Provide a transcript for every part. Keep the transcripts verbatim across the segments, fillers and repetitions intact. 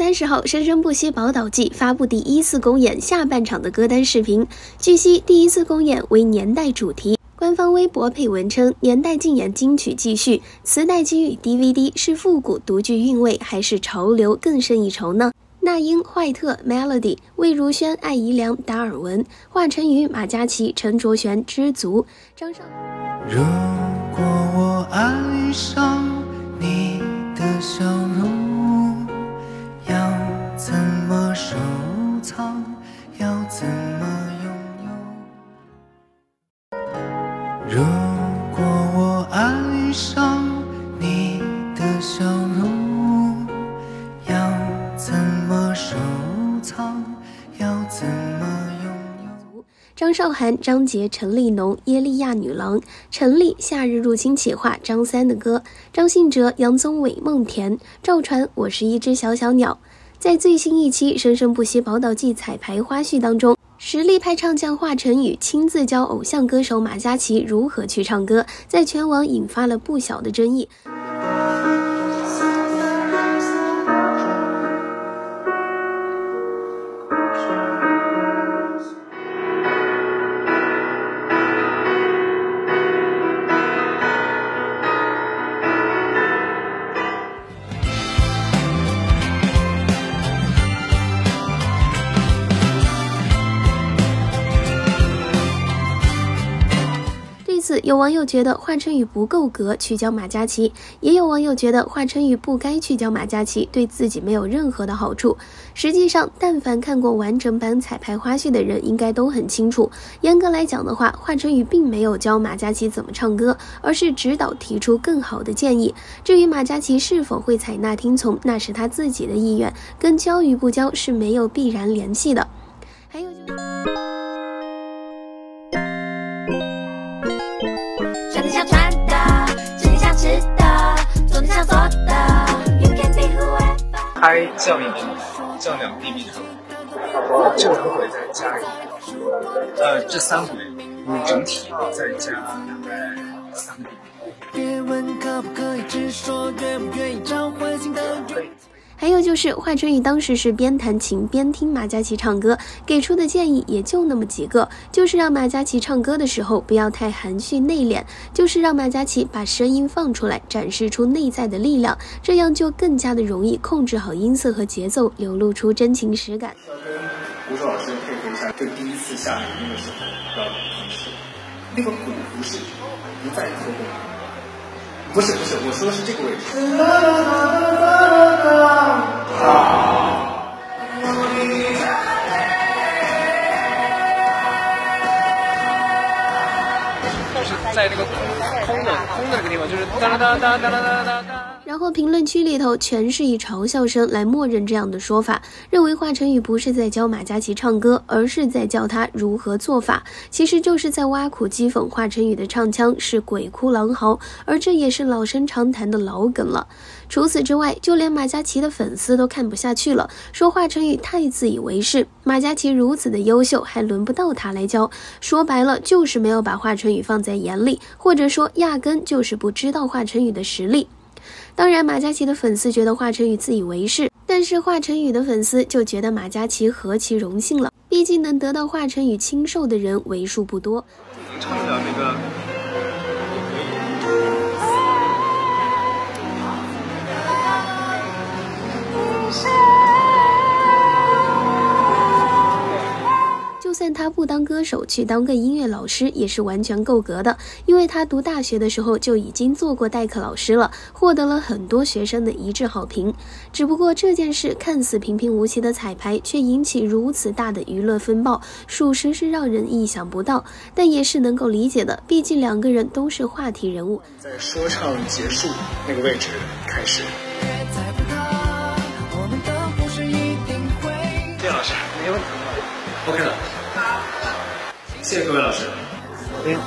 三十号，生生不息宝岛季发布第一次公演下半场的歌单视频。据悉，第一次公演为年代主题。官方微博配文称，年代竞演金曲继续，磁带机与 D V D 是复古独具韵味，还是潮流更胜一筹呢？那英、坏特、Melody、魏如萱、艾怡良、达尔文、华晨宇、马嘉祺、陈卓璇、知足、张韶。 如果我爱上你的笑容，要怎么收藏？要怎么拥有？如果我爱上你的笑容，要怎么收藏？要怎么拥有？ 张韶涵、张杰、陈立农、耶利亚女郎、陈粒、夏日入侵企划、张三的歌、张信哲、杨宗纬、梦田、赵传、我是一只小小鸟。在最新一期《生生不息宝岛季》彩排花絮当中，实力派唱将华晨宇亲自教偶像歌手马嘉祺如何去唱歌，在全网引发了不小的争议。有网友觉得华晨宇不够格去教马嘉祺，也有网友觉得华晨宇不该去教马嘉祺，对自己没有任何的好处。实际上，但凡看过完整版彩排花絮的人应该都很清楚，严格来讲的话，华晨宇并没有教马嘉祺怎么唱歌，而是指导提出更好的建议。至于马嘉祺是否会采纳听从，那是他自己的意愿，跟教与不教是没有必然联系的。还有就是想你想穿的，吃你想吃的，做你想做的。You can be whoever。 拍降一笔，降两滴笔头，这回会再加一笔，呃，这三回整体再加大概三个笔。 别问可不可以，只说愿不愿意召唤新的愿。 还有就是华晨宇当时是边弹琴边听马嘉祺唱歌，给出的建议也就那么几个，就是让马嘉祺唱歌的时候不要太含蓄内敛，就是让马嘉祺把声音放出来，展示出内在的力量，这样就更加的容易控制好音色和节奏，流露出真情实感。 要跟鼓手老师配合一下，就第一次下指令的时候要有方式，那个鼓不是不在头部，不是不是，我说的是这个位置。就是在那个空的空的那个地方，就是哒啦哒哒哒啦哒哒哒。 然后评论区里头全是以嘲笑声来默认这样的说法，认为华晨宇不是在教马嘉祺唱歌，而是在教他如何做法，其实就是在挖苦讥讽华晨宇的唱腔是鬼哭狼嚎，而这也是老生常谈的老梗了。除此之外，就连马嘉祺的粉丝都看不下去了，说华晨宇太自以为是，马嘉祺如此的优秀，还轮不到他来教，说白了就是没有把华晨宇放在眼里，或者说压根就是不知道华晨宇的实力。当然，马嘉祺的粉丝觉得华晨宇自以为是，但是华晨宇的粉丝就觉得马嘉祺何其荣幸了，毕竟能得到华晨宇亲授的人为数不多。 能唱得了那个就算他不当歌手，去当个音乐老师也是完全够格的，因为他读大学的时候就已经做过代课老师了，获得了很多学生的一致好评。只不过这件事看似平平无奇的彩排，却引起如此大的娱乐风暴，属实是让人意想不到，但也是能够理解的，毕竟两个人都是话题人物。 在说唱结束那个位置开始。谢老师，没问题 ，OK 了。谢谢各位老师。嗯。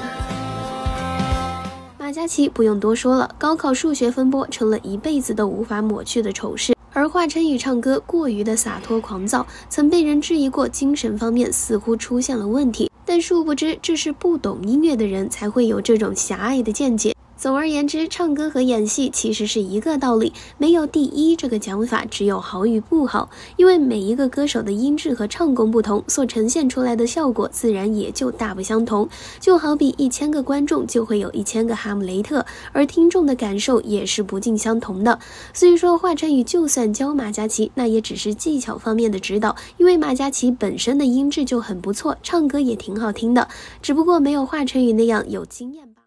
马嘉祺不用多说了，高考数学风波成了一辈子都无法抹去的丑事。而华晨宇唱歌过于的洒脱狂躁，曾被人质疑过精神方面似乎出现了问题，但殊不知这是不懂音乐的人才会有这种狭隘的见解。 总而言之，唱歌和演戏其实是一个道理，没有第一这个讲法，只有好与不好。因为每一个歌手的音质和唱功不同，所呈现出来的效果自然也就大不相同。就好比一千个观众就会有一千个哈姆雷特，而听众的感受也是不尽相同的。所以说，华晨宇就算教马嘉祺，那也只是技巧方面的指导，因为马嘉祺本身的音质就很不错，唱歌也挺好听的，只不过没有华晨宇那样有经验吧。